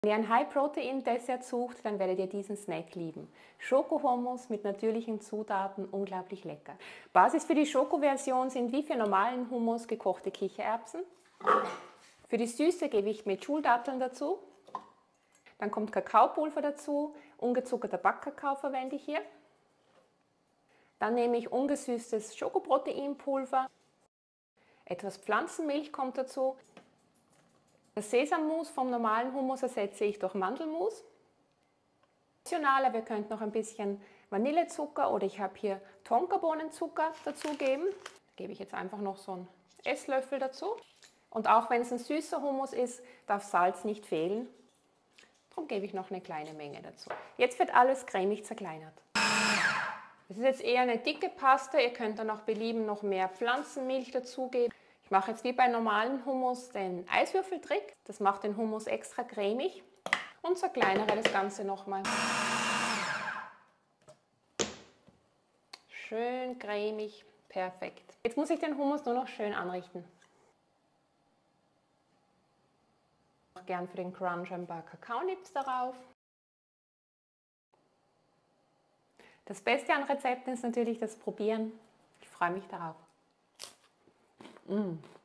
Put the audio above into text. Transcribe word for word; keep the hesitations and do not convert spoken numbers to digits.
Wenn ihr ein High-Protein-Dessert sucht, dann werdet ihr diesen Snack lieben. Schokohummus mit natürlichen Zutaten, unglaublich lecker. Basis für die Schokoversion sind wie für normalen Hummus gekochte Kichererbsen. Für die Süße gebe ich Medjool-Datteln dazu. Dann kommt Kakaopulver dazu, ungezuckerter Backkakao verwende ich hier. Dann nehme ich ungesüßtes Schokoproteinpulver. Etwas Pflanzenmilch kommt dazu. Das Sesammus vom normalen Hummus ersetze ich durch Mandelmus. Optionaler, wir könnten noch ein bisschen Vanillezucker oder ich habe hier Tonkabohnenzucker dazugeben. Da gebe ich jetzt einfach noch so einen Esslöffel dazu. Und auch wenn es ein süßer Hummus ist, darf Salz nicht fehlen. Darum gebe ich noch eine kleine Menge dazu. Jetzt wird alles cremig zerkleinert. Das ist jetzt eher eine dicke Paste. Ihr könnt dann nach Belieben noch mehr Pflanzenmilch dazugeben. Ich mache jetzt wie bei normalen Hummus den Eiswürfeltrick. Das macht den Hummus extra cremig und zerkleinere das Ganze nochmal. Schön cremig, perfekt. Jetzt muss ich den Hummus nur noch schön anrichten. Gern für den Crunch ein paar Kakaonips darauf. Das Beste an Rezepten ist natürlich das Probieren. Ich freue mich darauf. Mm.